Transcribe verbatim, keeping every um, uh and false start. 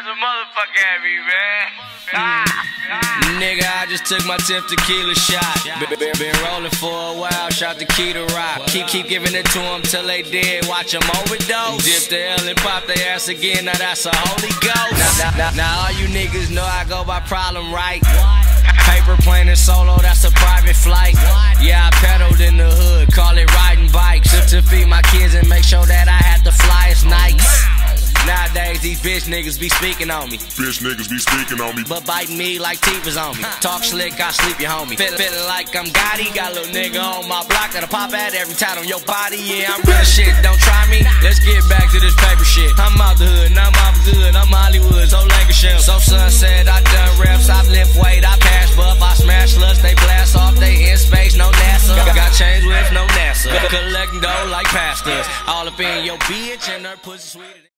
as a motherfucker at me, man. Ah, ah. Nigga, I just took my tenth tequila shot. Been, been, been rolling for a while, shot the key to rock. Keep keep giving it to them till they dead, watch them overdose. Dip the L and pop their ass again, now that's a holy ghost. Now, now, now, now all you niggas know I go by problem, right? Paper plane and solo, that's a private flight. Yeah, I pedaled in the hood, call it riding bikes. Just to feed my kids and make sure that I had the flyest nights. Nowadays, these bitch niggas be speaking on me. Bitch niggas be speaking on me. But biting me like teeth was on me. Talk slick, I sleep your homie. Feel, feeling like I'm Gotti. Got a little nigga on my block that'll pop at every time on your body. Yeah, I'm real shit, don't try me. Let's get back to this paper shit. I'm out the hood, and I'm out the hood. I'm Hollywood, so Lancashire. So son said I done reps, I lift weight, I pass buff, I smash sluts, they blast off, they in space, no NASA. Got chains with no NASA. Collecting dough like pastors. All up in your bitch and her pussy sweeter.